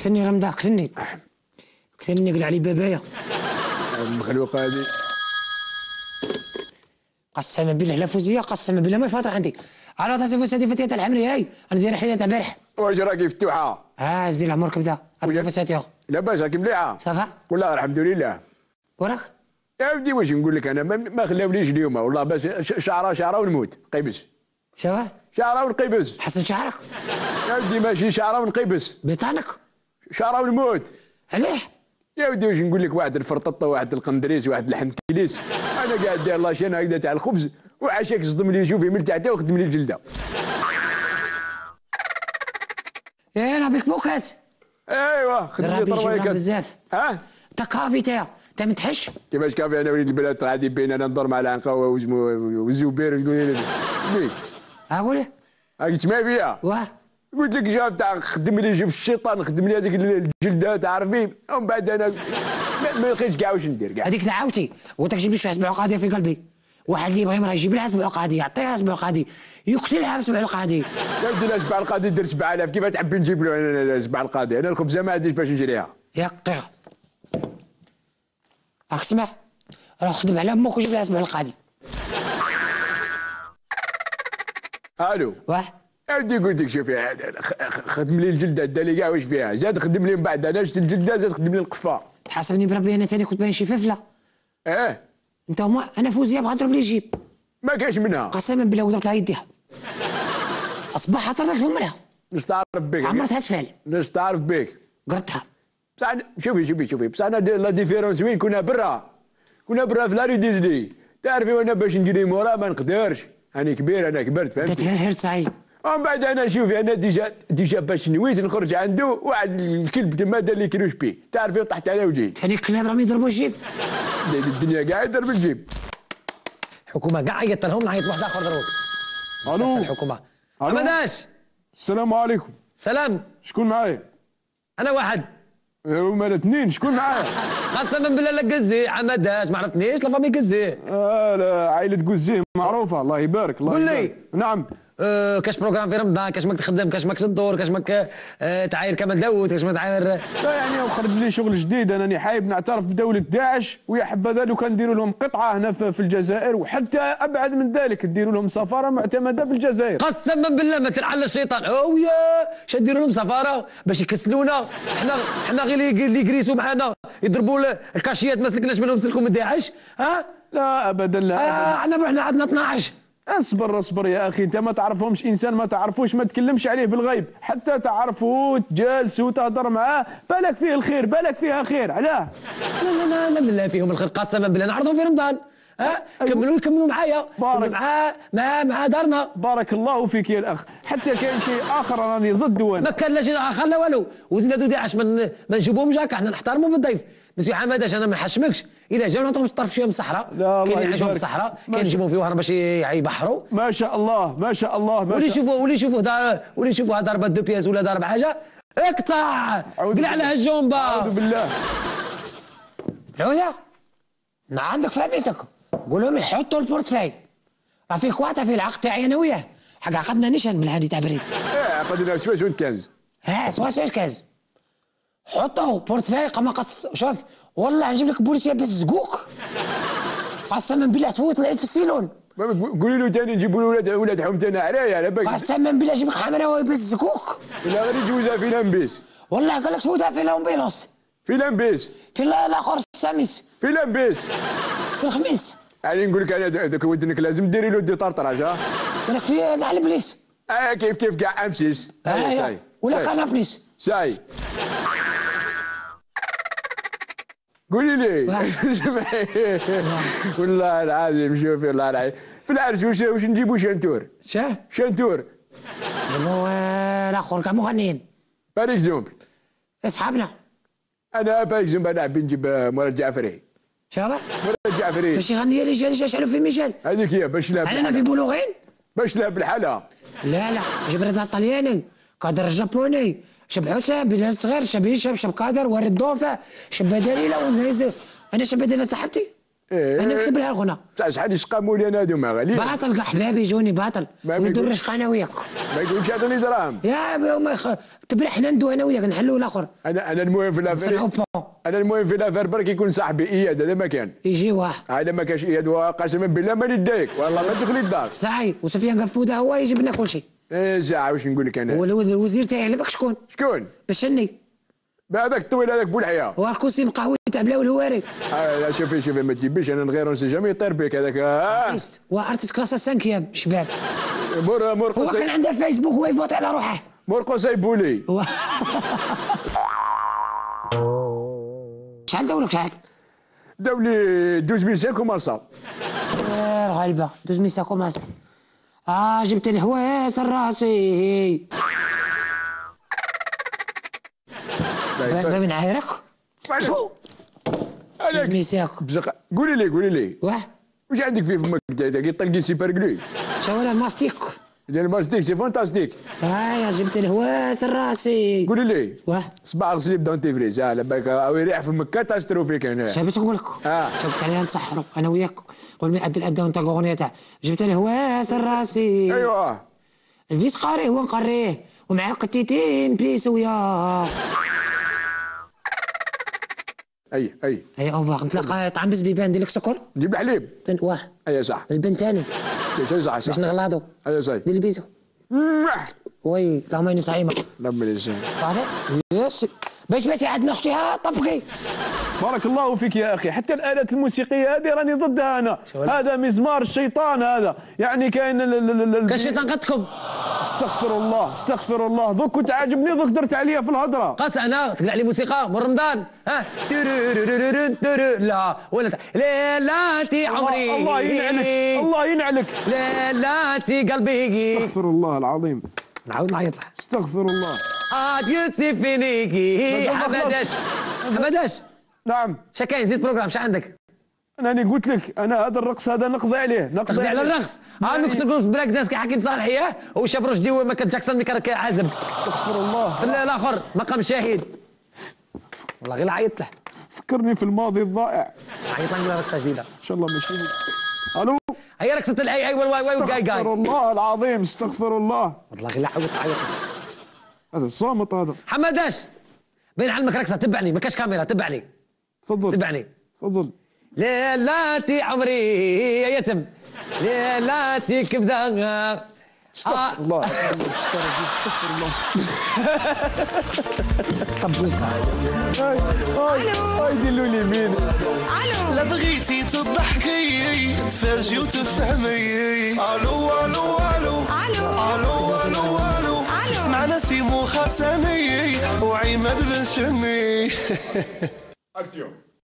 كتني رمضان كتني قل علي بابايا المخلوقه هذه قسما بالله لا فوزيه قسما بالله ما يفاطر عندي على راسي فوساتي فتيات الحمري هاي انا داير حيله تاع البارح واش راكي فتوحه زيد العمر كبدا فوساتي لاباس راكي مليحه صافا والله الحمد لله وراك يا ودي واش نقول لك انا ما خلاوليش اليوم والله بس شعره ونموت قيبس شباب شعره ونقيبس حسن شعرك يا ودي ماشي شعره ونقيبس بطانك شعره ونموت عليه يا ودي واش نقول لك واحد الفرططه واحد القندريس واحد الحنكيليس انا قاعد داير لاشين هكذا تاع الخبز وعشاك صدم لي شوفي من تحت وخدم لي الجلده انا بك بوكات ايوا خدم لي طرويكات بزاف تا كافي تا متحش كيفاش كافي انا وليد البلاد غادي بين انا ندور مع العنقه والزبير وتقول لي ويك اقول راك تسمع بيا واه قلت لك جاب تاع خدم لي جيب الشيطان خدم لي هذيك الجلده تعرفي ومن بعد انا ما لقيتش كاع واش ندير كاع هذيك دعاوتي قلت لك جيب لي شويه سبع عقادي في قلبي واحد اللي يبغي يمرا يجيب لها سبع عقادي يعطيها سبع عقادي يقتلها بسبع عقادي يا ودي لا سبع القاضي دير 7000 كيف تحبي نجيب له انا سبع القاضي انا الخبزه ما عنديش باش نشريها يا قطيع راك تسمع روح خدم على امك وجيب لها سبع القاضي الو واه يا ودي قلت لك شوفي خدم لي الجلده دالي كاع واش فيها زاد خدم لي من بعد انا شفت الجلده زاد خدم لي القفا تحاسبني بربي انا ثاني كنت باين شي ففله انت هما انا فوزيه بغا نضرب لي جيب ما كاش منها قسما بالله وضربت لها يديها اصبح عطرت فمها نستعرف بك عمرتها تفال نستعرف بك قرتها بصح شوفي بصح انا لا ديفيرونس وين كنا برا في لاري ديزني تعرفي وانا باش نجري مورا ما نقدرش انا كبير انا كبرت فهمتي تتهرهر صعيب ومن بعد انا شوفي انا ديجا باش نويت نخرج عنده واحد الكلب تما دار لي كروش بي تعرفي طحت على وجهي ثاني الكلاب راهم يضربوا الجيب الدنيا كاع يضرب الجيب الحكومه كاع عيطت لهم نعيط واحد اخر ضربوك الو الحكومه حمداش السلام عليكم سلام شكون معايا انا واحد هما الاثنين شكون معايا قسما بالله لا قزي حمداش ما عرفتنيش لا فامي قزي لا عائله قزيه معروفه الله يبارك الله قول لي يبارك. نعم كاش بروغرام في رمضان كاش ماك تخدم كاش ماك تدور كاش ماك تعاير كمال داوود كاش ماك تعاير لا يعني خرج لي شغل جديد انني حايب نعترف بدوله داعش ويا حبذا لو كان نديروا لهم قطعه هنا في الجزائر وحتى ابعد من ذلك نديروا لهم سفاره معتمده في الجزائر قسما بالله ما تلعن الشيطان ويا اش نديروا لهم سفاره باش يكسلونا حنا غير اللي يجريسوا معنا يضربوا الكاشيات ما سلكناش منهم سلكوا من داعش لا ابدا لا احنا عندنا 12 اصبر يا اخي انت ما تعرفهمش انسان ما تعرفوش ما تكلمش عليه بالغيب حتى تعرفوا تجالسوا تهضر معاه بالك فيه الخير بالك فيها خير علاه لا بالله فيهم الخير قسما بالله نعرضهم في رمضان كملوا معايا مع دارنا بارك الله فيك يا الاخ حتى كاين شيء اخر راني ضده انا ما كان لا شيء اخر لا والو وزنادو داعش ما نجيبوهمش هكا حنا نحترموا بالضيف مسيو حماداش انا ما نحشمكش الا جاو نعطيهم الطرف شويه من الصحراء كاين يعيشوا في الصحراء كاين نجيبوهم في وهر باش يبحروا ما شاء الله ما شاء الله واللي يشوفوه ضربه دو بياس ولا ضرب حاجه اقطع قلع عليها الجومبا اعوذ بالله عوده ما عندك فهمتك قول لهم يحطوا البورتفاي راه فيه كواطه في العقد تاعي انا وياه حق عقدنا نيشان من هذه تاع بريد عقدنا سواس كاز سواس كاز حطوا بورتفاي قما شوف والله نجيب لك بوليسيه باش تزقوك قسما بالله تفوت العيد في السيلون قولي له ثاني نجيبوا له ولاد حومتنا عليا على بالك قسما بالله نجيب لك حمراوي باش تزقوك لا غير يجوزها في لامبيس والله قال لك تفوتها في لامبيلونس في لامبيس في الاخر السامس في لامبيس في الخميس يعني نقول لك انا ذاك ودنك لازم ديري له دي طرطراج قال لك في نعل بليس كيف كاع امسيس ساي ولا كان بليس ساي قولي لي والله العظيم شوفي والله العظيم في العرس واش نجيبوا شانتور شانتور هو الاخر كاع مغنيين بار اكزومبل اصحابنا انا بار اكزومبل انا حبيت نجيب مراد جعفري شابه مراد جعفري باش يغني رجال يشعلوا في ميشيل هذيك هي باش لها انا في بلوغين باش لها بالحاله لا جيب رضا الطلياني قادر الجابوني شب حسام بلال الصغير شب هشام شب قادر ورد دوفه شب دليله ونهيز انا شب دليله صاحبتي انا نكتب لها الغنى. تاع شحال يشقاموا لي انا هذوما غاليين. باطل كاع حبابي جوني باطل. ما ندرش انا وياك. ما يقولش يعطيني دراهم. يا ما تبرح حنا ندو انا وياك نحلوا الاخر. انا المهم في الافير. انا المهم في الافير برك يكون صاحبي اياد هذا ما كان. يجي واحد. هذا ما كانش اياد قسما بالله ما ندايك والله ما تدخلي الدار. صحيح وسفيان قفوده هو يجيب لنا كل شيء. ايه ساعه واش نقول لك انا. هو الوزير تاعي على بالك شكون؟ شكون؟ بشني. بهذاك الطويل هذاك بولحياه. وكرسي مقهوي تاع بلا والهواري. لا شوفي ما تجيبيش انا نغير نسي جامي يطير بك هذاك. وارتست كلاس 5 شباب. مور هو كان عنده فيسبوك هو يفوت على روحه. مور قصي بولي. شحال داولك شحال؟ داولي 12500 كوماسا. غالبه 12500 كوماسا. جبت الهواس الراسي. ما بنعايرك؟ عليك قولي لي واه واش عندك فيه فمك انت طلقي سوبر جلو شو ولا الماستيك ديال الماستيك سي فانتاستيك جبت الهواس الراسي قولي لي واه صباح غسلي بدونتيفريز على بالك او يريح فمك تاسترو فيك هنا شنو باش نقول لك جبت عليها نسحروا انا وياك قول لي ادى وانت الاغنيه تاع جبت الهواس الراسي ايوا الفيس قاريه هو نقريه ومعاه قتيتين بيس وياه اي اوفر نتلاقى طعم بزبيبان ندير لك سكر نجيب الحليب واه اي صح البن ثاني صح باش نغلاضو اي صح دير البيزو وي اللهم اني صايمه اللهم اني صايمه صحيح يس باش باتي عندنا اختي طبقي بارك الله فيك يا اخي حتى الالات الموسيقيه هذه راني ضدها انا هذا مزمار الشيطان هذا يعني كاين كالشيطان قدكم استغفر الله دوك كنت عاجبني دوك درت عليا في الهضره قاس انا تقلع لي موسيقى من رمضان لا ولا ليلاتي عمري الله ينعلك ليلاتي قلبي استغفر الله العظيم نعاود نعيط استغفر الله يوسف فينيكي حمداش نعم شكاين زيد بروجرام شو عندك؟ انا قلت لك انا هذا الرقص هذا نقضي عليه نقضي على الرقص انا كنت نقول في بلاك دانس كي حكيم صالح اياه وشاف رشدي ومايكل جاكسون اللي كان عازب استغفر الله الاخر مقام شاهد والله غير عيط له فكرني في الماضي الضائع عيط لنا رقصه جديده ان شاء الله ماشي الو هي رقصه الاي واي والجاي استغفر الله العظيم استغفر الله والله غير عيط هذا الصامت هذا حمداش بين علمك رقصه تبعني ما كاش كاميرا تبعني تفضل ليلاتي عمري يا يتم ليلاتي كبده استغفر الله استغفر الله طبوك هاي دلوا لي مين لا بغيتي تضحكي تفاجئي وتفهمي الو معنا سيمو خاساني وعماد بن شني اكسيون